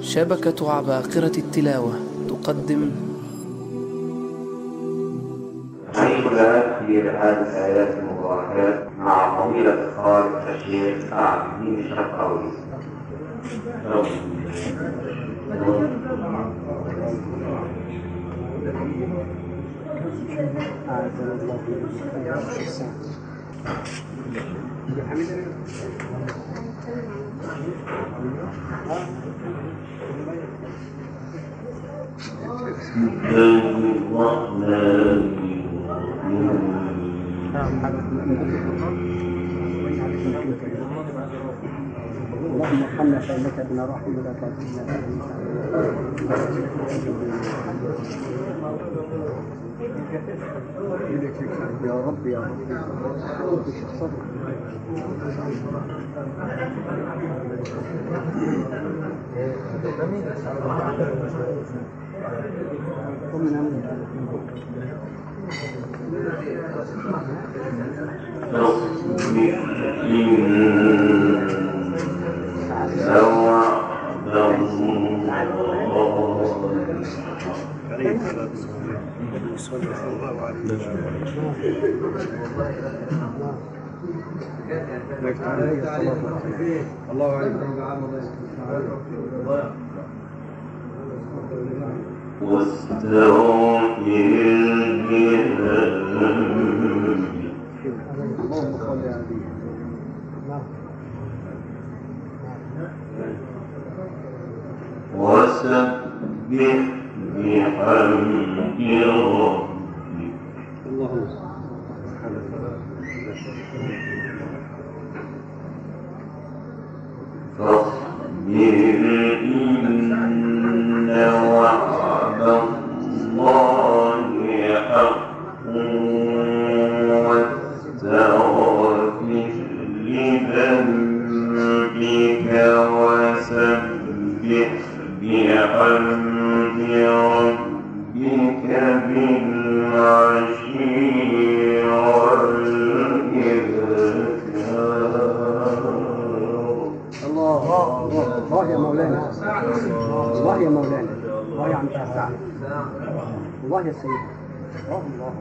شبكة عباقرة التلاوة تقدم كلها في هذه الآيات المباركات مع فضيلة القارئ الشيخ عبد الدين الشرقاوي. اللهم ارحمنا فإنك بنا رحيم ولا تعذبنا. يا رب يا رب الله عليكم. وسبح بحمد ربك. فاصبر إن وعد الله حق واستغفر لذنبك وسبح بحمد ربك بالعشي والإبكار. الله يا مولانا، الله يا مولانا، الله يا عم سعد، الله يا سيدي، الله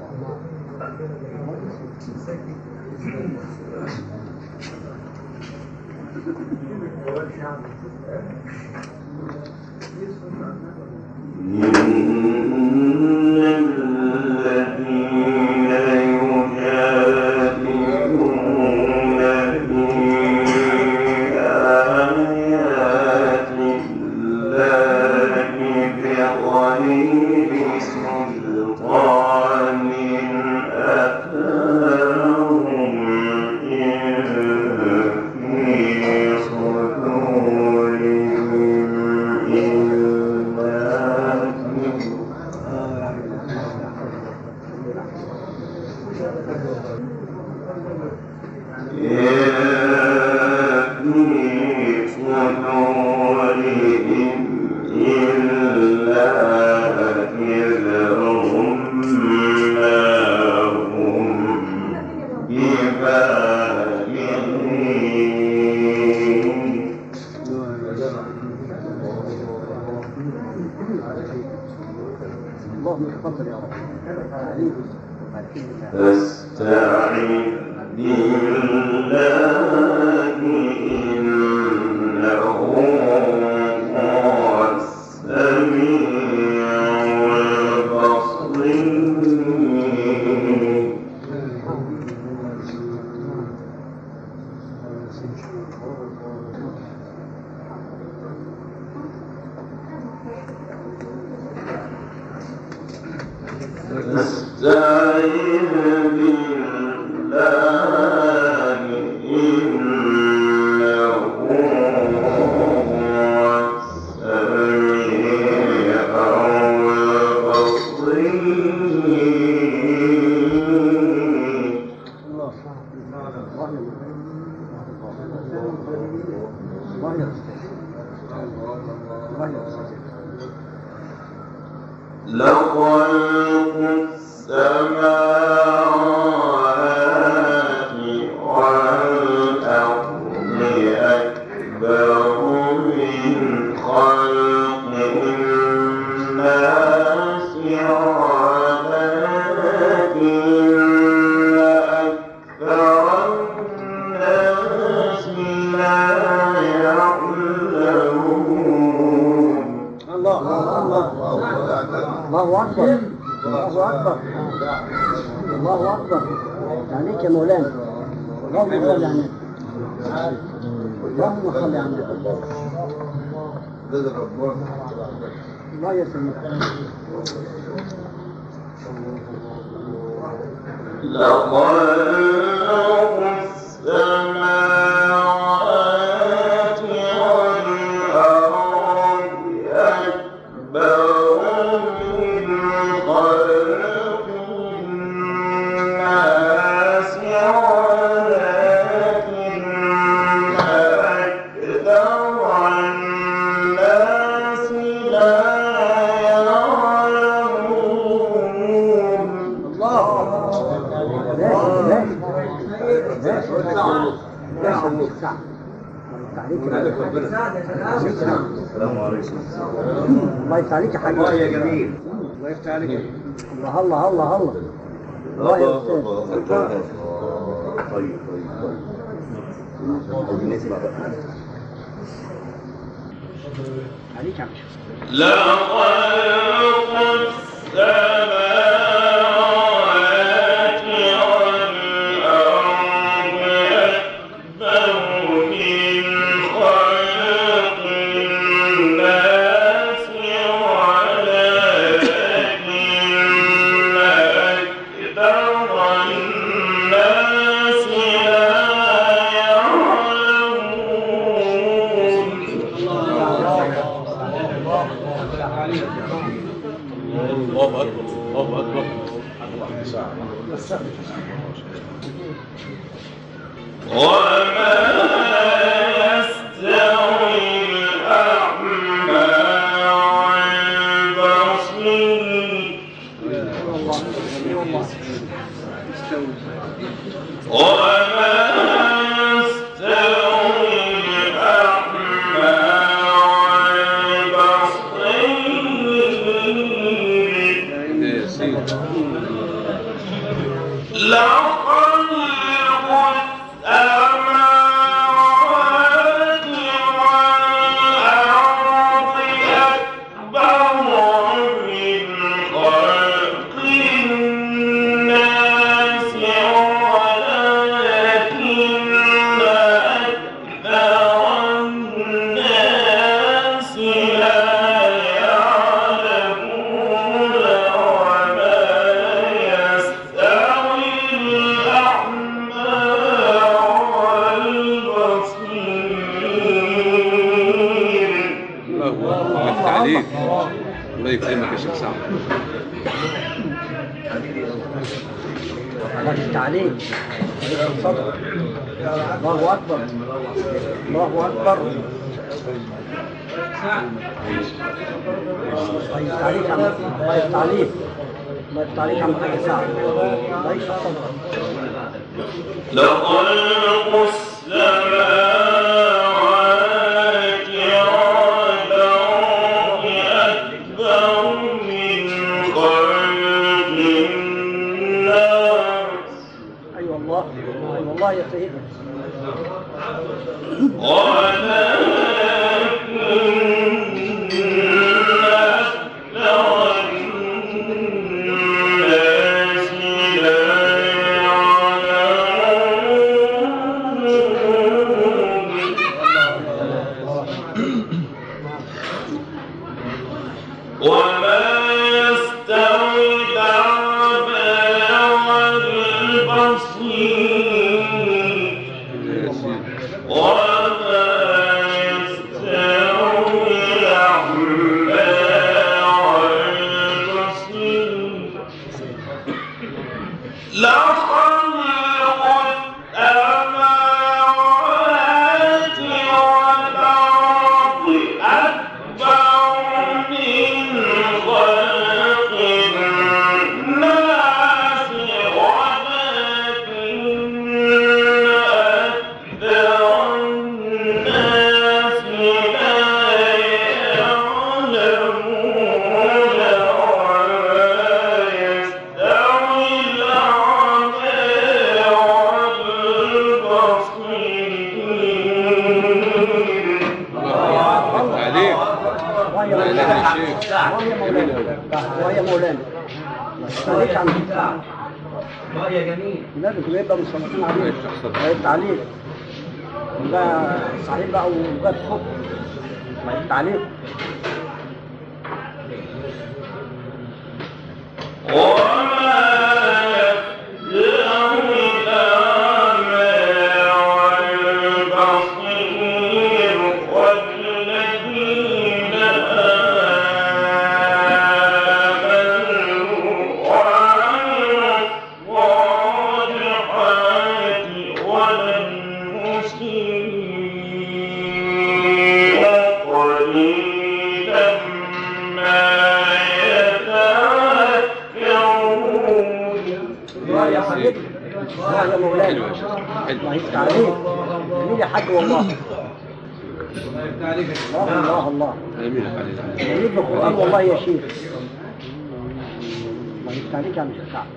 فاستعذ بالله إنه هو السميع البصير. فاستعذ بالله إنه هو السميع البصير. لخلق السماوات والأرض أكبر من خلق الله أكبر الله أكبر الله أكبر عليك يا مولانا اللهم صل على النبي اللهم صل على النبي الله يا سيدي لخلق السماوات والأرض أكبر من خلق الناس ولكن أكثر الناس لا يعلمون. السلام عليكم. الله يفتح عليك يا حبيبي. الله يا جميل. الله يفتح عليك. الله الله الله الله. الله يا أستاذ. طيب بالنسبة بقى عليك يا عم. لخلق السماوات والأرض أكبر من خلق الناس ولكن أكثر الناس لا يعلمون. الله أكبر الله أكبر. وما يستوي الأعمى والبصير وما يستوي الأعمى والبصير لخلق السماوات والأرض أكبر من خلق الناس ولكن أكثر الناس لا يعلمون. وما يستوي الأعمى والبصير. الله يفتح عليك. الله يكرمك يا شيخ سعد. الله يفتح عليك. صدق. الله أكبر الله أكبر. الله يفتح عليك يا عم. الله يفتح عليك. الله يفتح عليك يا عم حاج سعد. الله يفتح صدرك. لخلق السماوات والأرض أكبر من خلق الناس أيوة الله أيوة الله يا سيدي. وما يستوي الأعمى والبصير وما يستوي الأعمى والبصير لخلق السماوات والأرض أكبر من خلق الناس ولكن أكثر الناس وهي مولانا خليك عن الساعة رأي جميل. لازم يبقى مصنفين عليه التعليق ده صحيح بقى وجاب حب التعليق يا مولانا الله يفتح عليك جميل يا حاج والله الله الله جميل بالقرآن والله يا شيخ الله يفتح عليك يا مش سعد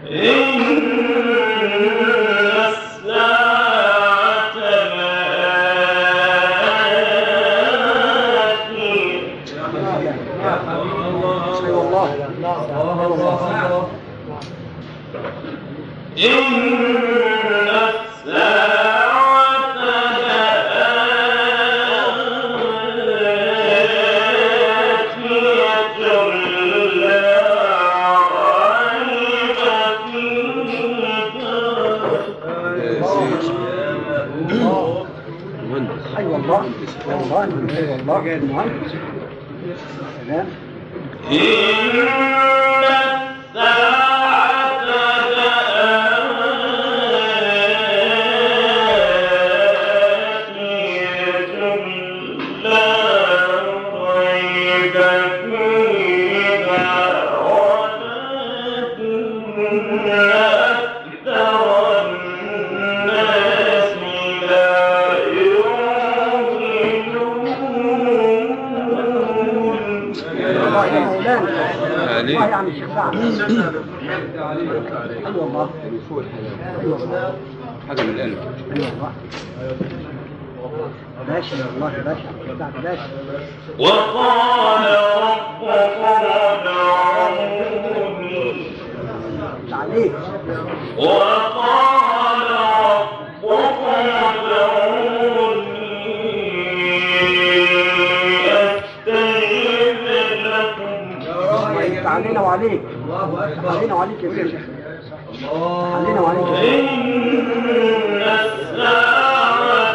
المهندس تمام والله يعني الشيخ سعد ايوه والله ايوه حاجه من القلب ايوه والله باشا والله باشا الشيخ سعد باشا وقال ربكم ادعوني عليك وقال ربكم ادعوني استجب لكم علينا وعليك علينا وعليك يا شيخ علينا وعليك يا شيخ إن الساعة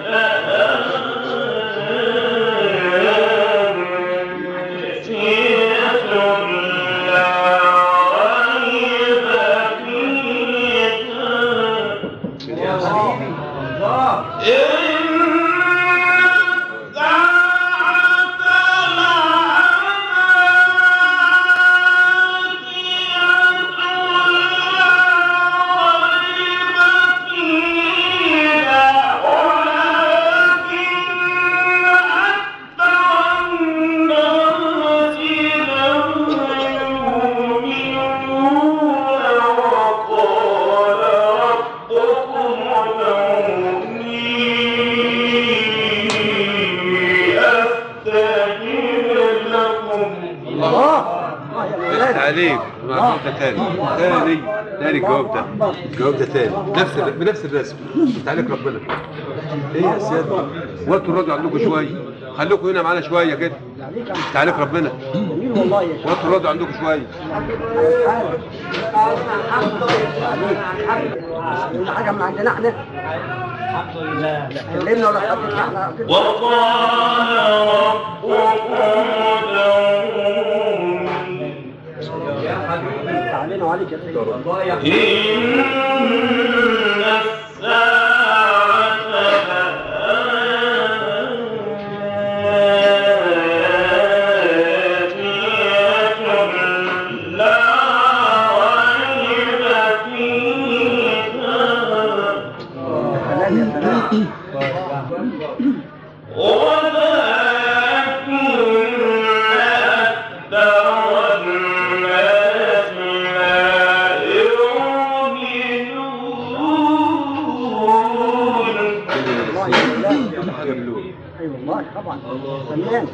عليك تاني الجواب ده تاني بنفس الرسم تعالك ربنا ايه يا سيادة وقتوا الراجل عندكم شويه خليكم هنا معانا شويه كده تعالك ربنا وقتوا الراجل عندكم شويه حاجه من عندنا احنا الحمد لله كلمنا ولا حدش احنا وقال ربكم علينا وعليك يا سيدي إن الساعة لا ريب فيها اي والله طبعا فنان.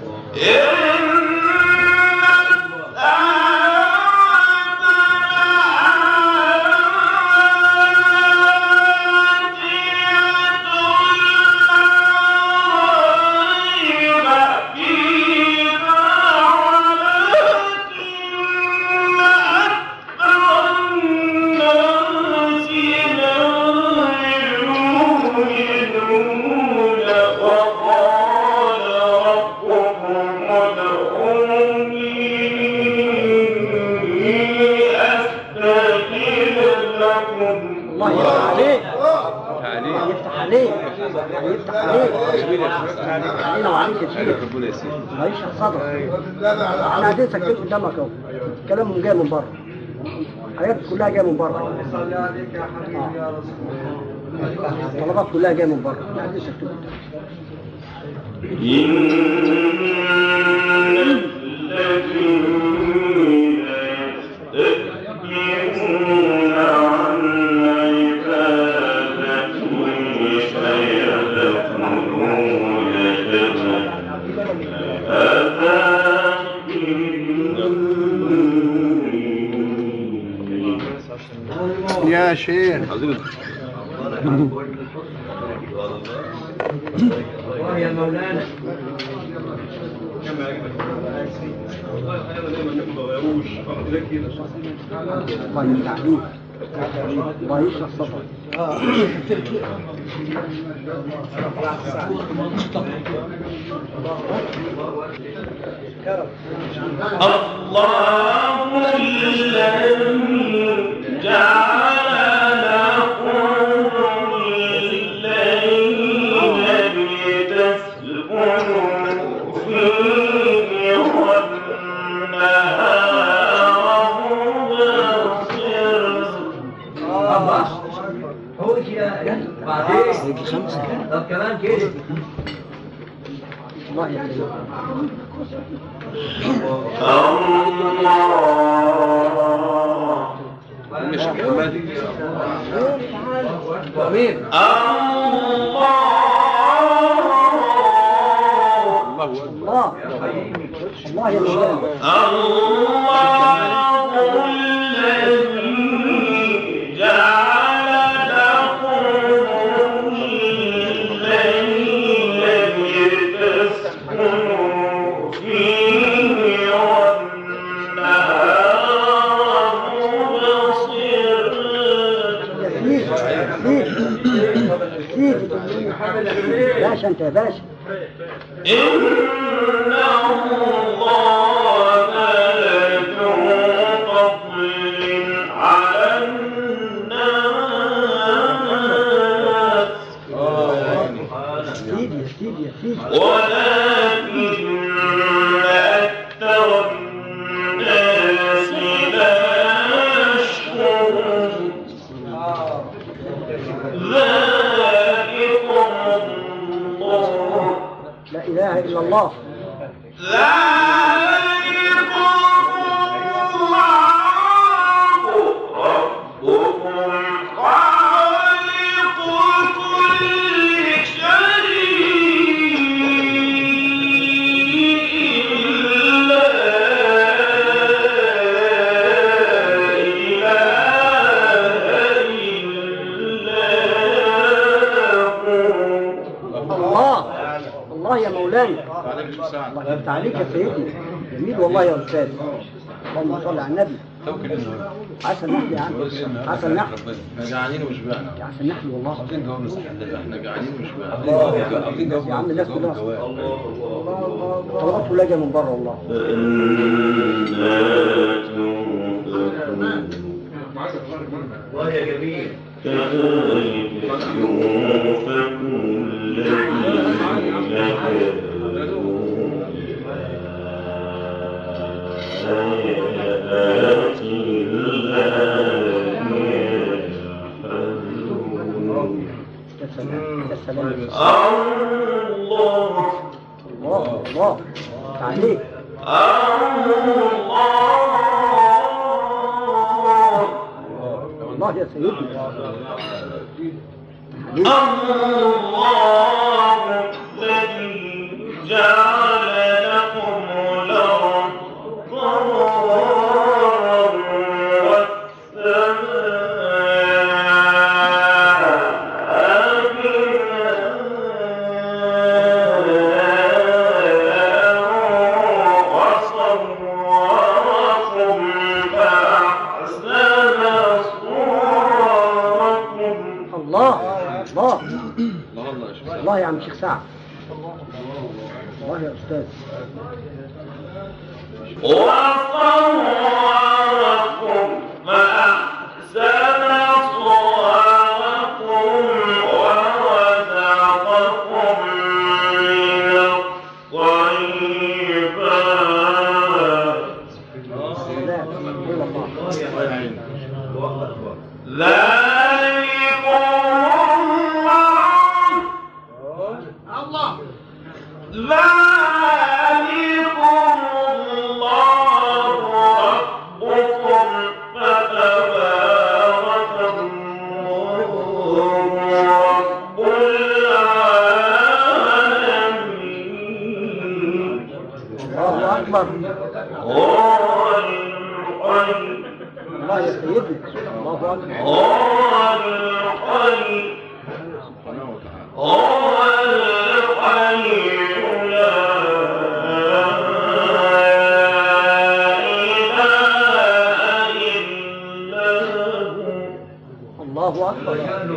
الله يفتح عليك. يفتح عليك. يفتح عليك. علينا وعليك كتير. ربنا يسير. ما يشرح صدرك. احنا قاعدين ساكتين قدامك اهو. كلام جاي من بره. حاجات كلها جايه من بره. الطلبات كلها جايه من بره. احنا قاعدين ساكتين قدامك. يا شيخ عظيم. يا مولانا الله يفتح عليك. الله يشرح صدرك. الله الذي جعل لكم الليل لتسكنوا فيه والنهار مبصرا. هو كده بعدين طب كمان كده الله يفتح مش محمد. مين؟ الله أكبر. الله. الله يا مولانا. الله الذي جعل لكم الليل لتسكنوا فيه والنهار مبصرا. باشا انت يا باشا. إن الله لذو فضل على الناس سيدي يا سيدي يا سيدي. ولكن أكثر الناس لا يشكرون. ذلكم الله لا اله الا الله. ذلكم الله ربكم خالق كل شيء لا إله إلا هو. الله. الله يا مولانا. الله يفتح عليك يا سيدي. جميل والله يا استاذ. اللهم صل على النبي. حسن نحل يا عم. حسن نحل. احنا جعانين وشبعنا. حسن نحل والله. عاوزين جواب مستحلل. احنا جعانين وشبعنا. عاوزين يا عم الناس كلها جواب. الطلبات كلها جايه من بره والله. والله يا جميل كذلك يوفك الذين كفروا آيات الله يحفظون. يا سلام يا سلام. الله الله الله عليك. الله يا سيدي. الله الذي الشيخ سعد. والله يا أستاذ. وصوركم فأحسن صوركم ورزقكم من الطيبات ذلكم الله ربكم فتبارك الله رب العالمين. الله أكبر. هو الحي الله يا سيدي. الله أكبر. هو الحي هو الحي لا إله إلا هو. الله أكبر.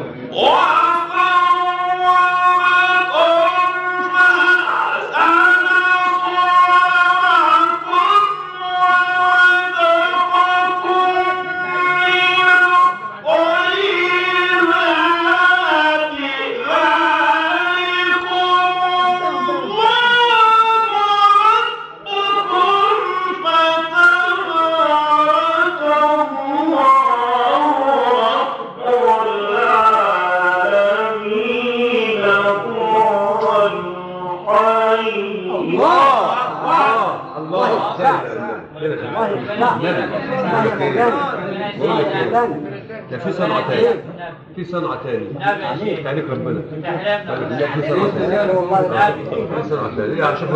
ده في صنعة تاني في صنعة تاني تعليق ربنا لا في صنعة تاني في صنعة تاني يا شيخ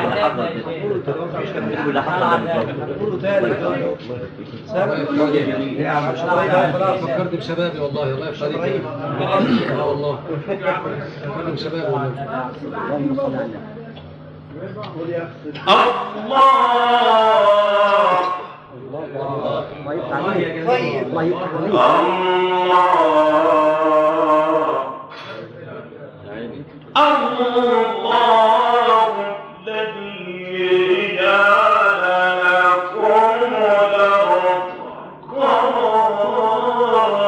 فكرت بشبابي والله الله يخليك يا والله فكرت بشبابي والله. الله الذي جعل لكم الأرض قرارا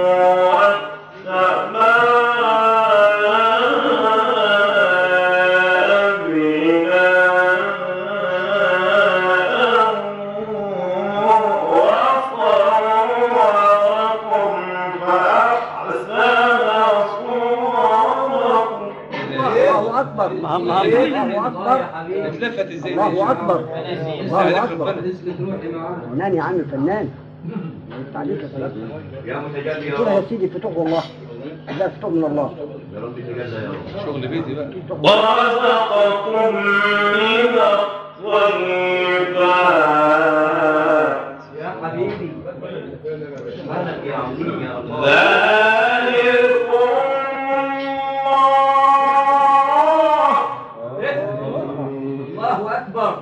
والسماء بناء وصوركم فأحسن صوركم. الله أكبر. الله أكبر. اتلفت ازاي؟ الله أكبر. الله أكبر. فنان يا عم فنان. عليك يا سيدي. يا متجلي يا كده يا رب سيدي فتوح والله. ده فتوح من الله. يا رب تجلى يا رب. شغل بيتي بقى. ورزقكم من الطيبات يا حبيبي سبحانك يا عظيم يا الله. ذلكم الله أكبر.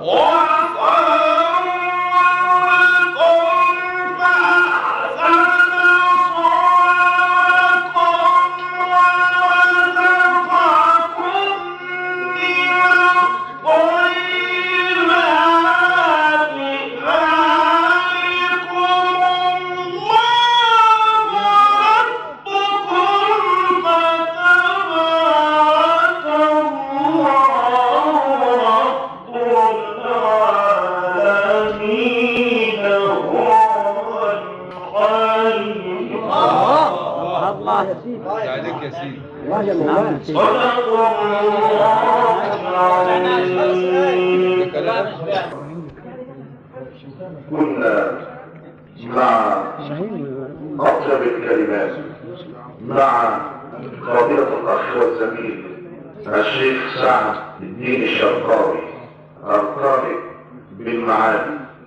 الله يا سيدي. عليك يا سيدي. الله يا مولانا. كنا مع أطيب الكلمات مع فضيلة الأخ والزميل الشيخ سعد الدين الشرقاوي القارئ بالمعادي